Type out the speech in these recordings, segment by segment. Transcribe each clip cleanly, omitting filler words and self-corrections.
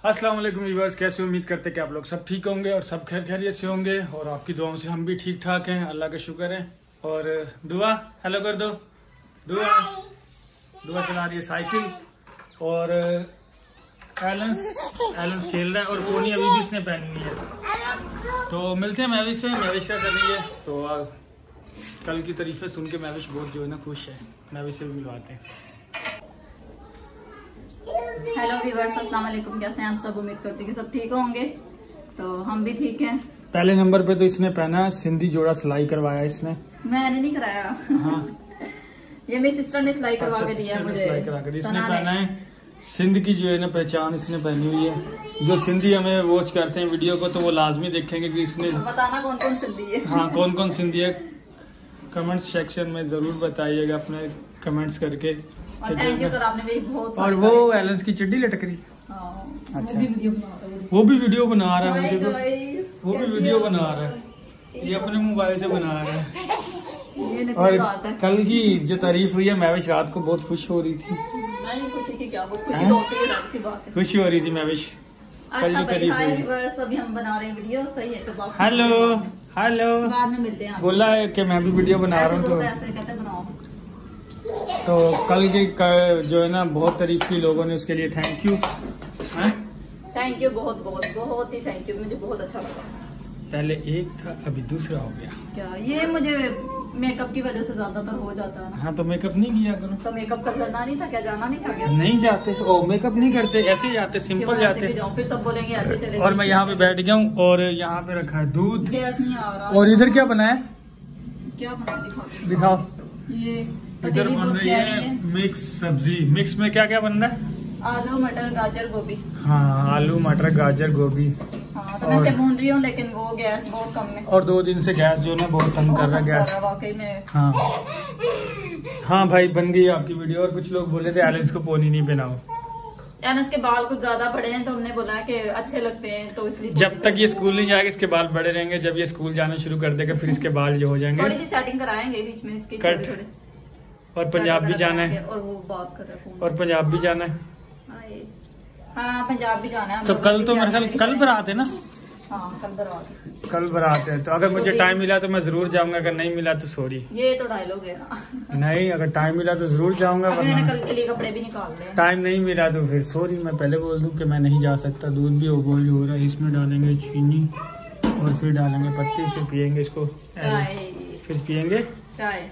अस्सलाम वालेकुम व्यूअर्स, कैसे उम्मीद करते कि आप लोग सब ठीक होंगे और सब खैर खैरियत से होंगे और आपकी दुआओं से हम भी ठीक ठाक हैं, अल्लाह का शुक्र है। और दुआ हेलो कर दो, दुआ चला रही है साइकिल और एलेंस खेल रहा है और कोनी अभी भी इसने पहनी हुई है। तो मिलते हैं महविश से, महविश क्या कर रही है। तो कल की तारीफें सुन के महविश बहुत जो है ना खुश है। महविश से भी मिलवाते हैं। हेलो व्यूअर्स, अस्सलाम वालेकुम, कैसे हैं आप सब। उम्मीद करती हैं कि सब ठीक होंगे। तो हम भी ठीक हैं। पहले नंबर पे तो इसने पहना सिंधी जोड़ा सिलाई करवाया इसने। मैंने नहीं कराया। हाँ ये मेरी सिस्टर ने सिलाई करवा के दिया मुझे। सिलाई करा कर इसने पहना है। सिंध की जो है ना पहचान इसने पहनी हुई है। जो सिंधी हमें वॉच करते हैं वीडियो को तो वो लाजमी देखेंगे कि इसने बताना कौन कौन सिंधी है। हाँ कौन कौन सिंधी है, कमेंट सेक्शन में जरूर बताइएगा अपने कमेंट्स करके। और थैंक यू, आपने भी बहुत। और वो एलेंस की चिड्डी लटक रही। अच्छा वो भी वीडियो बना रहा है मुझे तो, वो भी वीडियो बना रहा है, ये अपने मोबाइल से बना रहा है। और कल की जो तारीफ हुई है महविश रात को बहुत खुश हो रही थी। खुशी की क्या खुशी तो होती है, खुशी हो रही थी महविश कल की तारीफ हुई। अभी हम बना रहे हैं वीडियो, सही है। तो हेलो हेलो बाद में मिलते हैं। बोला है कि मैं भी वीडियो बना रहा हूँ तो ऐसे कहते बनाओ। तो कल की जो है ना बहुत तारीफ की लोगों ने, उसके लिए थैंक यू। थैंक यू, बहुत बहुत बहुत ही थैंक यू, मुझे बहुत अच्छा लगा। पहले एक था अभी दूसरा हो गया। क्या ये मुझे मेकअप की वजह से ज्यादातर हो जाता है। हाँ तो मेकअप नहीं किया करो। तो मेकअप करना नहीं था क्या, जाना नहीं था क्या? नहीं जाते, ओ मेकअप नहीं करते, ऐसे ही जाते, सिंपल जाते। फिर सब बोलेंगे ऐसे चलेंगे। और मैं यहाँ पे बैठ गया हूँ और यहाँ पे रखा है दूध। गैस नहीं आ रहा। और इधर क्या बना है, क्या बना दिखाओ। ये इधर बन रही है मिक्स सब्जी। मिक्स में क्या क्या बन रहा है? आलू मटर गाजर गोभी। हाँ आलू मटर गाजर गोभी। हाँ तो मैं से भून रही हूँ, लेकिन वो गैस बहुत कम है। और 2 दिन से गैस जो है ना बहुत तंग कर रहा है गैस वाकई में। हाँ हाँ भाई बन गई आपकी वीडियो। और कुछ लोग बोले थे एलेंस को पोनी नहीं पहनाओ। एलेंस के बाल कुछ ज्यादा बड़े हैं तो हमने बोला कि अच्छे लगते हैं तो इसलिए। जब तक ये स्कूल नहीं जाएगा इसके बाल बड़े रहेंगे, जब ये स्कूल जाना शुरू कर देगा फिर इसके बाल जो हो जाएंगे। थोड़ी सी सेटिंग कराएंगे बीच में इसकी कट। और पंजाब भी जाना है। और वो बात कर रहे हैं। और पंजाब भी जाना है। हाँ पंजाब भी जाना है। तो कल तो मेरे ख्याल कल बारात है ना। हाँ कल बारात है। तो अगर मुझे टाइम मिला तो मैं जरूर जाऊंगा, अगर नहीं मिला तो सॉरी। ये तो डायलॉग है ना। नहीं अगर टाइम मिला तो जरूर जाऊंगा। मैंने कल के लिए कपड़े भी निकाल दिए। टाइम नहीं मिला तो फिर सॉरी, मैं पहले बोल दूं कि मैं नहीं जा सकता। दूध भी बॉइल हो रहा है, इसमें डालेंगे चीनी और फिर डालेंगे पत्ती, फिर पियेंगे इसको चाय। फिर पियेंगे चाय।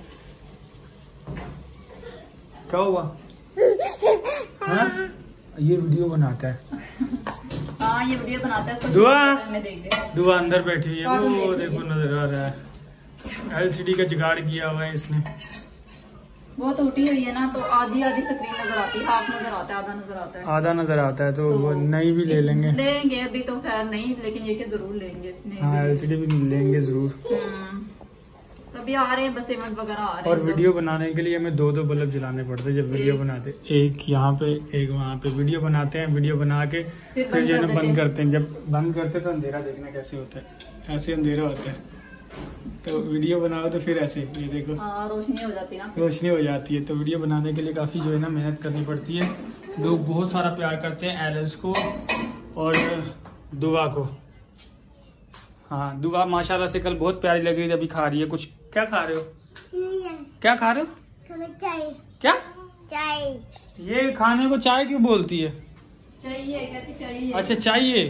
क्या हुआ? हाँ? ये वीडियो बनाता है। हाँ ये वीडियो बनाता है। दुआ अंदर बैठी हुई है, वो देखो नजर आ रहा है। एलसीडी का जुगाड़ किया हुआ है इसने। वो टूटी हुई है ना, तो आधी स्क्रीन नजर आती है, हाफ नजर आता है, आधा नजर आता है। आधा नजर आता है तो वो नई भी ले लेंगे। अभी तो खैर नहीं, लेकिन ये जरूर लेंगे। हाँ एलसीडी भी लेंगे जरूर। तभी आ रहे हैं, बस इवेंट वगैरह आ रहे हैं। और वीडियो बनाने के लिए हमें 2 बल्ब जलाने पड़ते हैं जब वीडियो बनाते। एक यहाँ पे एक वहाँ पे। वीडियो बनाते हैं, वीडियो बना के फिर जो है ना बंद करते हैं। जब बंद करते हैं तो अंधेरा देखना कैसे होता है, ऐसे अंधेरा होता है। तो वीडियो बनाओ तो फिर ऐसे ये देखो रोशनी हो जाती है ना, रोशनी हो जाती है। तो वीडियो बनाने के लिए काफी जो है ना मेहनत करनी पड़ती है। लोग बहुत सारा प्यार करते हैं एलेंस को और दुआ को। हाँ दुआ माशाल्लाह से कल बहुत प्यारी लग रही थी, अभी खा रही है कुछ। क्या खा रहे हो? क्या खा रहे हो? चाय। क्या चाय? ये खाने को चाय क्यों बोलती है? चाहिए, कहती चाहिए। अच्छा चाहिए।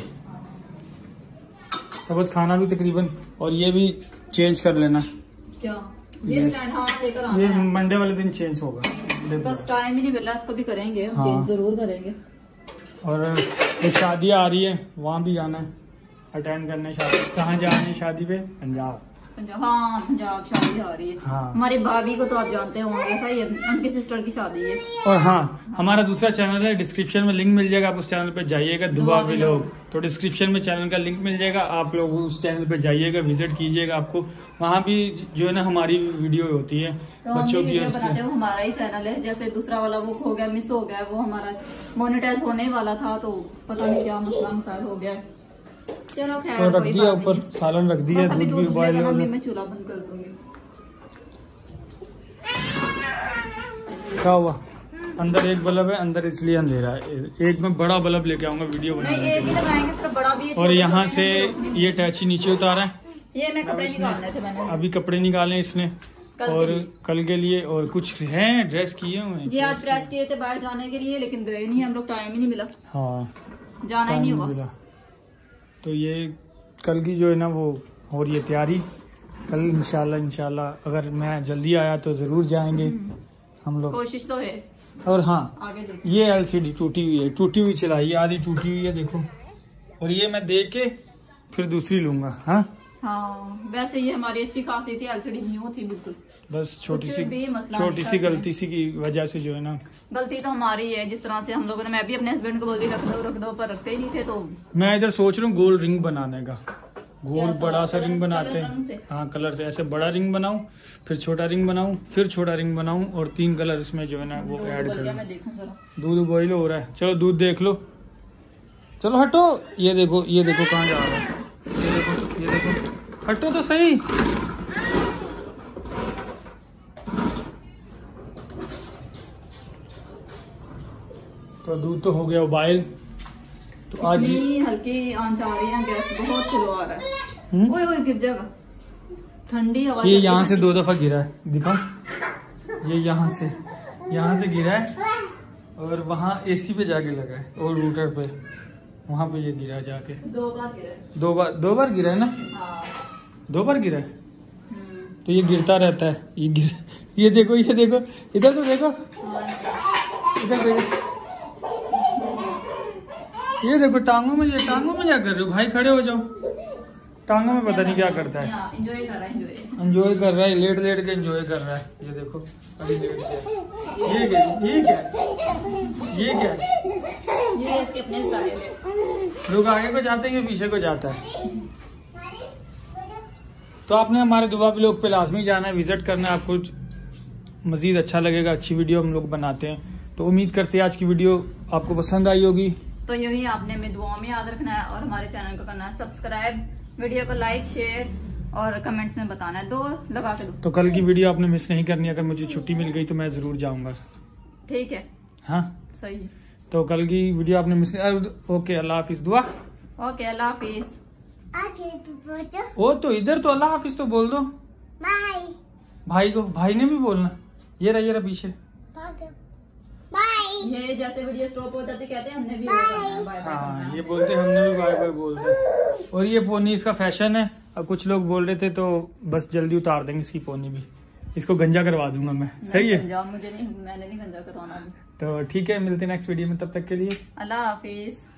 तो बस खाना भी तकरीबन, और ये भी चेंज कर लेना। क्या ये स्टैंड? हाँ लेकर आना ये है। मंडे वाले दिन चेंज होगा। बस टाइम ही नहीं मिल रहा, इसको भी करेंगे। हाँ। चेंज जरूर करेंगे। और एक शादी आ रही है, वहाँ भी जाना है अटेंड करने। शादी कहाँ जाना है? शादी पे पंजाब। हाँ पंजाब शादी आ रही है। हाँ हमारी भाभी को तो आप जानते होंगे, सही है, उनकी सिस्टर की शादी है। और हाँ हमारा दूसरा चैनल है, डिस्क्रिप्शन में लिंक मिल जाएगा, आप उस चैनल पे जाइएगा, दुआ व्लॉग। तो डिस्क्रिप्शन में चैनल का लिंक मिल जाएगा, आप लोग उस चैनल पे जाइएगा, विजिट कीजिएगा। आपको वहाँ भी जो है ना हमारी वीडियो होती है तो बच्चों की। बनाते हैं, वो हमारा ही चैनल है। जैसे दूसरा वाला वो हो गया, मिस हो गया, वो हमारा मोनेटाइज होने वाला था, तो पता नहीं क्या मसला मसाइल हो गया। चलो खैर, तो रख दिया ऊपर, सालन रख दिया, दूध भी उबाल लिया। मैं चूल्हा बंद कर दूंगी। क्या हुआ? अंदर एक बल्ब है, अंदर इसलिए अंधेरा है। एक मैं बड़ा बल्ब लेके आऊंगा वीडियो नहीं बनाने एक ही लगाएंगे, सिर्फ बड़ा भी है, और छोटे यहाँ छोटे से हैं, रोशनी नहीं ये टैची नीचे उतारा है। ये मैं कपड़े निकालने थे मैंने अभी कपड़े निकाले इसने कल के और लिए। कल के लिए, और कुछ हैं ड्रेस किए हुए हैं। ये आज प्रेस किए थे बाहर जाने के लिए, लेकिन गए नहीं, हम लोग टाइम ही नहीं मिला, हाँ जाना ही नहीं हुआ। मिला। तो ये कल की जो है ना वो हो रही है तैयारी। कल इंशाल्लाह अगर मैं जल्दी आया तो जरूर जाएंगे हम लोग। कोशिश तो है, और हाँ आगे देखो। ये एलसीडी टूटी हुई है, टूटी हुई चलाई है, आधी टूटी हुई है देखो। और ये मैं देख के फिर दूसरी लूंगा। हाँ हाँ वैसे ये हमारी अच्छी खासी थी, एलसीडी न्यू थी बिल्कुल। बस छोटी कुछ सी भी मसला नहीं था इसमें। गलती सी की वजह से जो है ना, गलती तो हमारी है। जिस तरह से हम लोगों ने, मैं भी अपने हस्बैंड को बोली रख दो पर रखते ही नहीं थे। तो मैं इधर सोच रहा हूँ गोल रिंग बनाने का। गोल कैसा? बड़ा सा रिंग बनाते कलर रंग से? हैं। हाँ कलर से, ऐसे बड़ा रिंग बनाऊं, फिर छोटा रिंग बनाऊं, फिर छोटा रिंग बनाऊं, और 3 कलर इसमें जो है ना वो ऐड दूध करूं। मैं देखूं जरा। दूध बॉईल हो रहा है, चलो दूध देख लो। चलो हटो, ये देखो कहाँ जा रहा है, ये देखो हटो तो सही। तो दूध तो हो गया उबाइल। तो आज इतनी हल्की आंच आ रही है ना, गैस बहुत स्लो आ रहा है। ओए ओए गिर जाएगा, ठंडी हवा ये चल यहाँ रही से है। 2 दफा गिरा है, दिखाओ। ये यहाँ से गिरा है, और वहाँ एसी पे जाके लगा है, और रूटर पे वहाँ पे ये गिरा है जाके। 2 बार गिरा है। 2 बार गिरा है ना, हाँ 2 बार गिरा है। तो ये गिरता रहता है, ये देखो इधर तो देखो, इधर देखो, ये देखो टांगों में क्या कर रहे हो भाई, खड़े हो जाओ। टांगों में पता नहीं क्या करता है, एंजॉय कर रहा है, एंजॉय कर रहा है, लेट के एंजॉय कर रहा है। ये देखो अभी लेट गया। ये क्या ये इसके अपने स्टाइल है। लोग आगे को जाते हैं, पीछे को जाता है। तो आपने हमारे दुआ व्लॉग पे लाजमी जाना है, विजिट करना है, आपको मजीद अच्छा लगेगा। अच्छी वीडियो हम लोग बनाते हैं, तो उम्मीद करते हैं आज की वीडियो आपको पसंद आई होगी। तो यही आपने हमें दुआओं में याद रखना है, और हमारे चैनल को करना है सब्सक्राइब, वीडियो को लाइक शेयर और कमेंट्स में बताना है। 2 लगा के दो। तो कल की वीडियो आपने मिस नहीं करनी। अगर मुझे छुट्टी मिल गई तो मैं जरूर जाऊंगा। ठीक है, हाँ सही। तो कल की वीडियो आपने मिस। ओके, अल्लाह हाफिज। दुआ। ओके, अल्लाह हाफिज। ओ तो इधर तो अल्लाह हाफिज तो बोल दो भाई को। भाई ने भी बोलना। ये रहा पीछे। ये जैसे वीडियो स्टॉप हो जाती कहते हैं, हमने भी बाय बाय हाँ ये बोलते, हमने भी बाय बाय बोलते। और ये पोनी इसका फैशन है। अब कुछ लोग बोल रहे थे तो बस जल्दी उतार देंगे इसकी पोनी भी। इसको गंजा करवा दूंगा मैं। सही है, मुझे नहीं, मैंने नहीं गंजा करवाना। तो ठीक है, मिलते हैं नेक्स्ट वीडियो में, तब तक के लिए अल्लाह हाफिज।